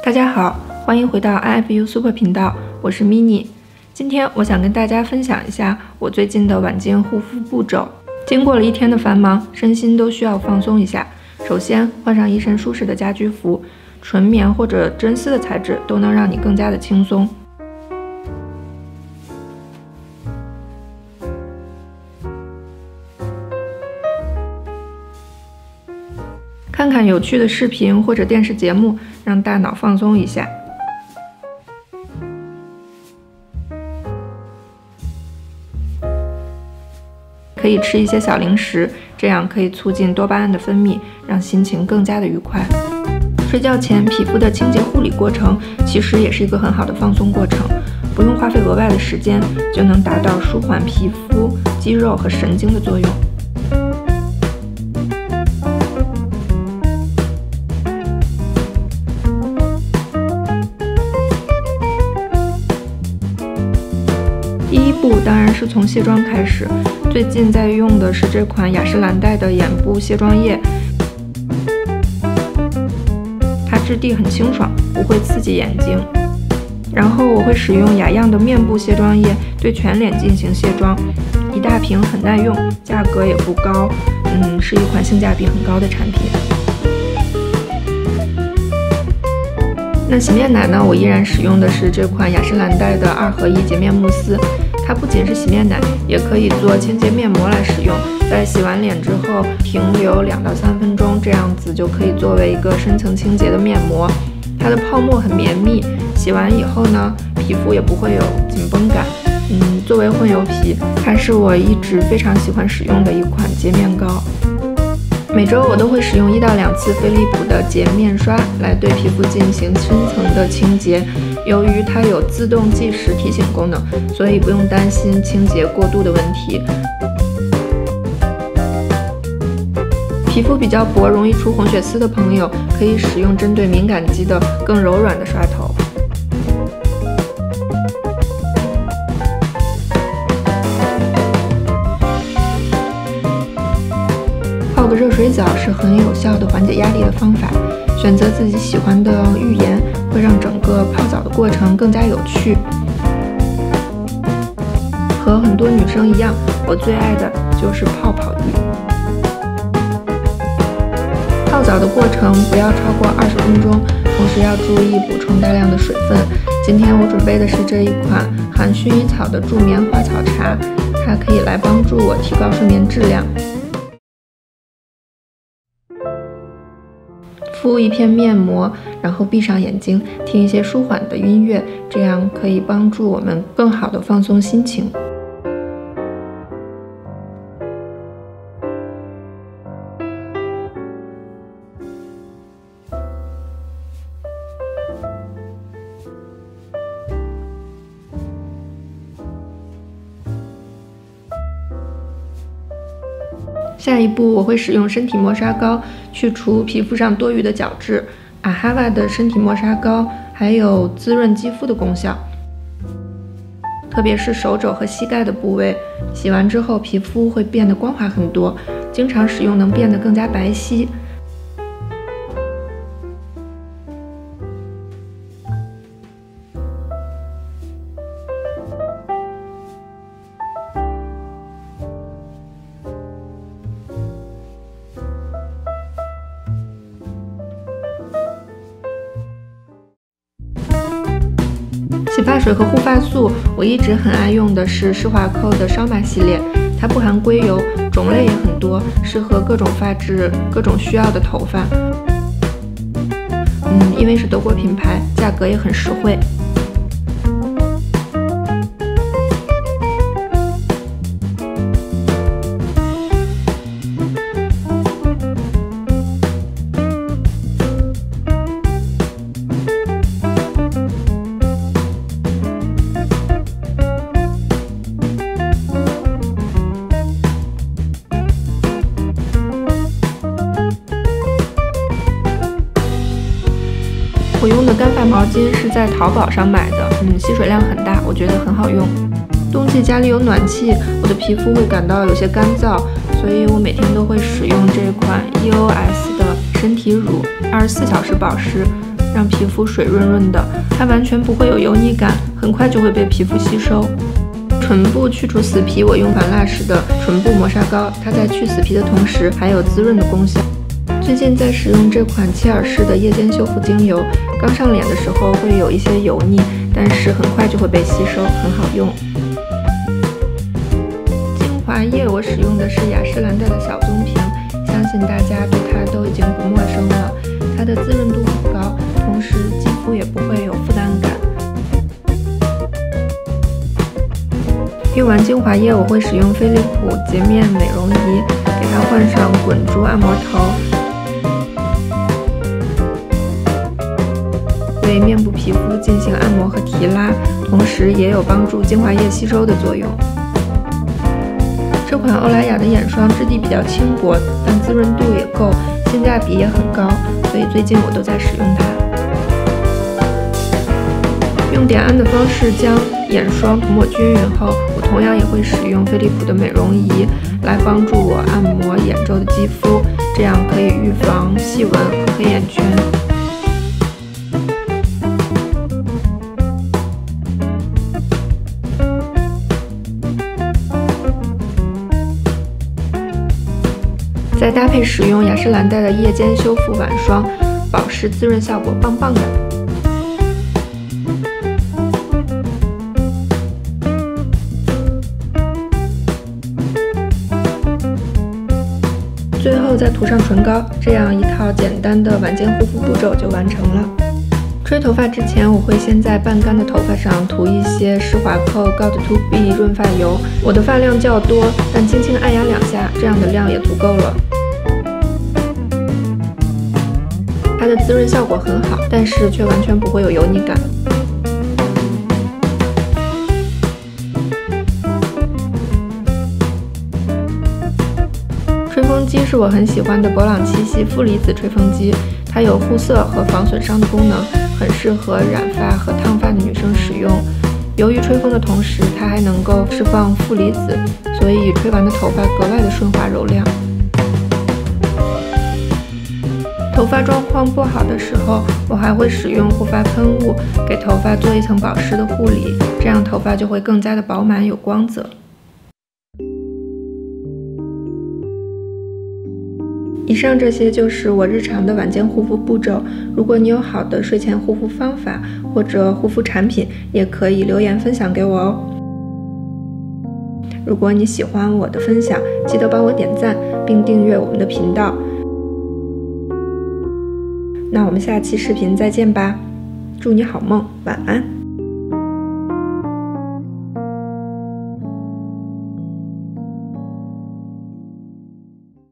大家好，欢迎回到 IFU Super 频道，我是 Mini。今天我想跟大家分享一下我最近的晚间护肤步骤。经过了一天的繁忙，身心都需要放松一下。首先，换上一身舒适的家居服，纯棉或者真丝的材质都能让你更加的轻松。看看有趣的视频或者电视节目，让大脑放松一下。可以吃一些小零食，这样可以促进多巴胺的分泌，让心情更加的愉快。睡觉前皮肤的清洁护理过程，其实也是一个很好的放松过程，不用花费额外的时间，就能达到舒缓皮肤、肌肉和神经的作用。第一步当然是从卸妆开始，最近在用的是这款雅诗兰黛的眼部卸妆液，它质地很清爽，不会刺激眼睛。然后我会使用雅漾的面部卸妆液对全脸进行卸妆，一大瓶很耐用，价格也不高，是一款性价比很高的产品。那洗面奶呢，我依然使用的是这款雅诗兰黛的2合1洁面慕斯，它不仅是洗面奶，也可以做清洁面膜来使用。在洗完脸之后停留2到3分钟，这样子就可以作为一个深层清洁的面膜。它的泡沫很绵密，洗完以后呢，皮肤也不会有紧绷感。作为混油皮，它是我一直非常喜欢使用的一款洁面膏。每周我都会使用1到2次飞利浦的洁面刷来对皮肤进行深层的清洁。由于它有自动计时提醒功能，所以不用担心清洁过度的问题。皮肤比较薄，容易出红血丝的朋友，可以使用针对敏感肌的更柔软的刷头。泡个热水澡是很有效的缓解压力的方法。选择自己喜欢的浴盐，会让整个泡澡的过程更加有趣。和很多女生一样，我最爱的就是泡泡浴。泡澡的过程不要超过20分钟，同时要注意补充大量的水分。今天我准备的是这一款含薰衣草的助眠花草茶，它可以来帮助我提高睡眠质量。敷一片面膜，然后闭上眼睛，听一些舒缓的音乐，这样可以帮助我们更好的放松心情。下一步我会使用身体磨砂膏去除皮肤上多余的角质。阿哈瓦的身体磨砂膏还有滋润肌肤的功效，特别是手肘和膝盖的部位，洗完之后皮肤会变得光滑很多，经常使用能变得更加白皙。洗发水和护发素，我一直很爱用的是施华蔻的烧玛系列，它不含硅油，种类也很多，适合各种发质、各种需要的头发。因为是德国品牌，价格也很实惠。我用的干发毛巾是在淘宝上买的，吸水量很大，我觉得很好用。冬季家里有暖气，我的皮肤会感到有些干燥，所以我每天都会使用这款 EOS 的身体乳，24小时保湿。 让皮肤水润润的，它完全不会有油腻感，很快就会被皮肤吸收。唇部去除死皮，我用凡蜡氏的唇部磨砂膏，它在去死皮的同时还有滋润的功效。最近在使用这款切尔氏的夜间修复精油，刚上脸的时候会有一些油腻，但是很快就会被吸收，很好用。精华液我使用的是雅诗兰黛的小棕瓶，相信大家对它都已经不陌生了。它的滋润度很高，同时肌肤也不会有负担感。用完精华液，我会使用飞利浦洁面美容仪，给它换上滚珠按摩头，对面部皮肤进行按摩和提拉，同时也有帮助精华液吸收的作用。这款欧莱雅的眼霜质地比较轻薄，但滋润度也够，性价比也很高，所以最近我都在使用它。用点按的方式将眼霜涂抹均匀后，我同样也会使用飞利浦的美容仪来帮助我按摩眼周的肌肤，这样可以预防细纹和黑眼圈。再搭配使用雅诗兰黛的夜间修复晚霜，保湿滋润效果棒棒的。最后再涂上唇膏，这样一套简单的晚间护肤步骤就完成了。吹头发之前，我会先在半干的头发上涂一些施华蔻 God To Be 润发油。我的发量较多，但轻轻按压2下，这样的量也足够了。它的滋润效果很好，但是却完全不会有油腻感。吹风机是我很喜欢的博朗七系负离子吹风机，它有护色和防损伤的功能，很适合染发和烫发的女生使用。由于吹风的同时，它还能够释放负离子，所以吹完的头发格外的顺滑柔亮。头发状况不好的时候，我还会使用护发喷雾，给头发做一层保湿的护理，这样头发就会更加的饱满有光泽。以上这些就是我日常的晚间护肤步骤。如果你有好的睡前护肤方法或者护肤产品，也可以留言分享给我哦。如果你喜欢我的分享，记得帮我点赞并订阅我们的频道。那我们下期视频再见吧，祝你好梦，晚安。